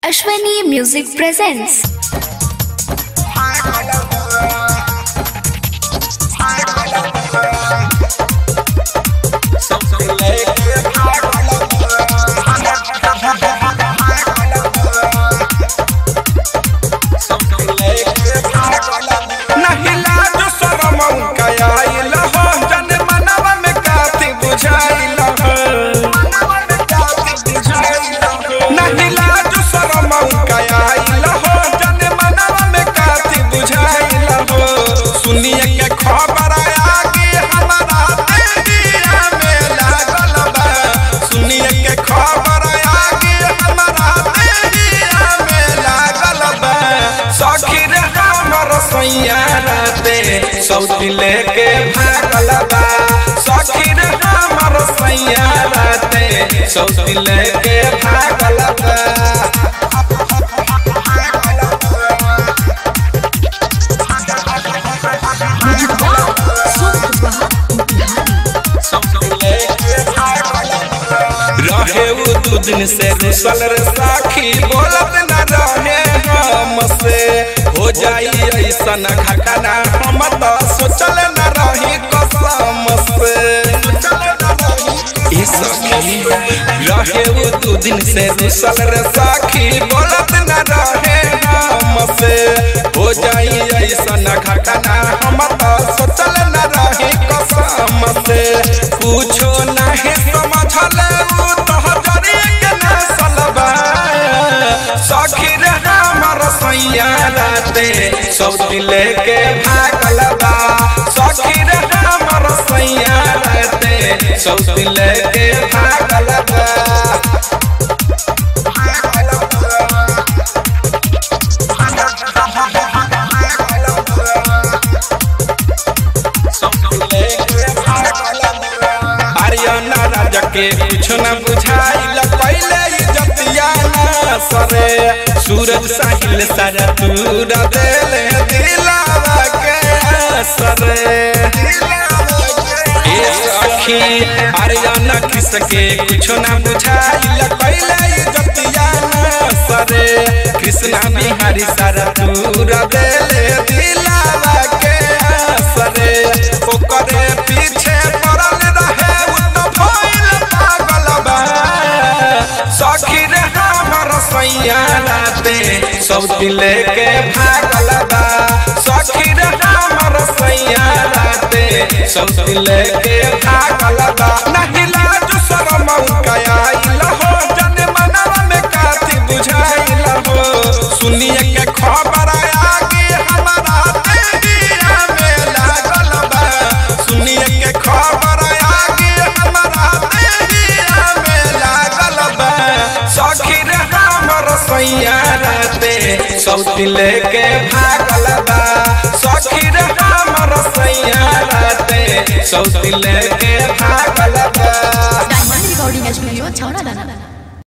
Ashwani Music presents सौती लेके भागल बा सखी रे हमर सैया राते सौती लेके भागल बा रहे वो दू दिन से रुसल रे साखी बोलत न रहे हमसे हो जाई ऐसन घटना हम तो सोचल न रही कसम से रहे वो दू दिन से रुसल रे साखी बोलत न रहे हमसे हो जाई ऐसन घटना हम तो सोचल न रही कसम से पूछो नहीं समझल सौती लेके भागल बा सखी रे हमर सैया राते सौती लेके भागल बा आर्यना राजा के कुछ न बुझाइल पहले इज्जतिया ना सरे सूरज साहिल सारा तूरा देले दिलावा के असरे ए सखी आर्यना किसके कुछ न बुझाइल पहले इज्जतिया ना सरे कृष्णा बिहारी सारा तूरा देले दिलावा के असरे ओकरे पीछे पड़ल रहे तो भइल पागल बा सखी रे हमर सैया राते सौती लेके भागल बा सखी रे हमर सैया राते सौती लेके भागल बा नहीं लाज शरम आइल हो जन मनवा में काती बुझाइल हो सुनिए के खबर आगे हमारा दिया में लागल बा सुनिए के खबर आगे हमारा दिया में लागल बा सखी रे हमर सैया राते सौती लेके भागल बा सखी रे हमर सैया राते सौती लेके भागल